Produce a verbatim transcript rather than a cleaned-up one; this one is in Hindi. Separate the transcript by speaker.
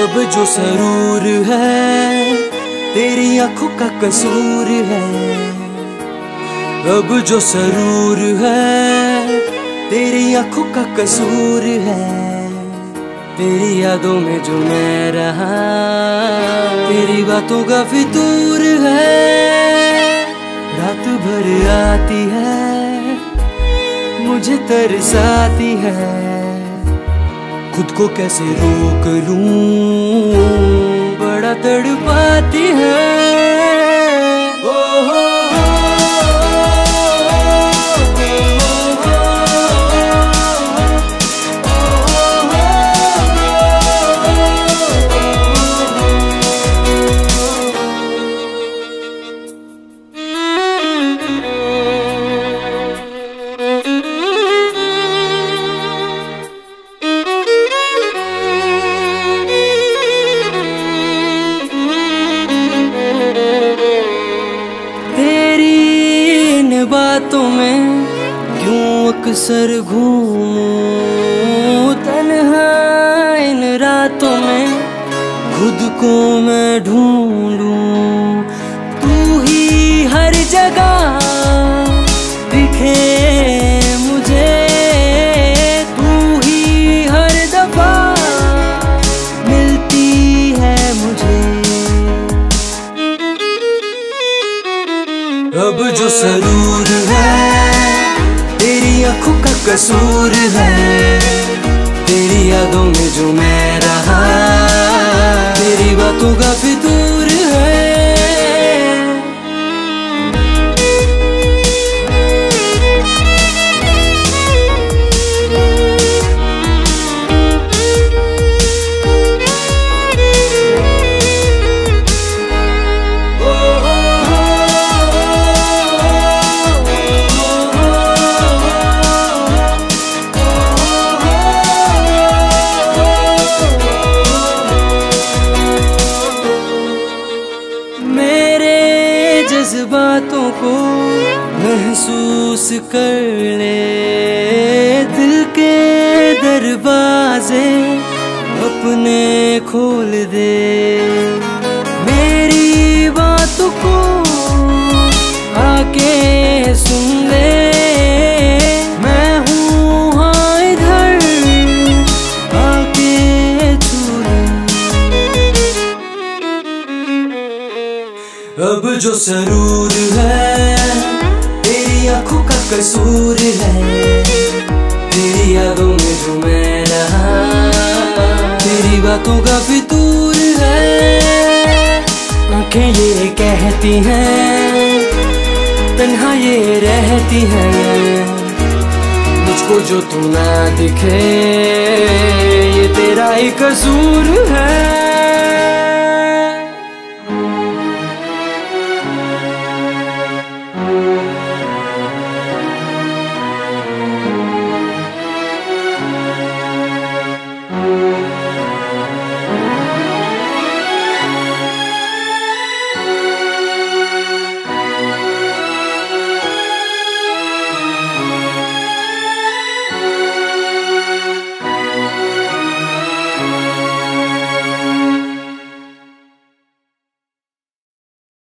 Speaker 1: अब जो सरूर है तेरी आंखों का कसूर है। अब जो सरूर है तेरी आंखों का कसूर है। तेरी यादों में जो मैं रहा, तेरी बातों का फितूर है। रात भर आती है, मुझे तरसाती है। खुद को कैसे रोक लूं, बड़ा तड़पाती है। ओ हो बातों में क्यों अक्सर घूमूं तन्हा इन रातों में खुद को मैं ढूंढूं। तू ही हर जगह दिखे मुझे, तू ही हर दफा मिलती है मुझे। अब जो सरूर है तेरी आंखों का कसूर है। तेरी यादों में जो मैं रहा, तेरी बातों का फितूर है। बातों को महसूस कर ले, दिल के दरवाजे अपने खोल दे। मेरी बातों को आके सुन ले। मैं हूँ हाँ इधर आके छू ले। अब जो सरूर है तेरी आंखों का कसूर है। तेरी यादों में जो मैं रहा, तेरी बातों का फितूर है। आंखें ये कहती हैं, तन्हा ये रहती हैं। मुझको जो तू ना दिखे, ये तेरा ही कसूर है।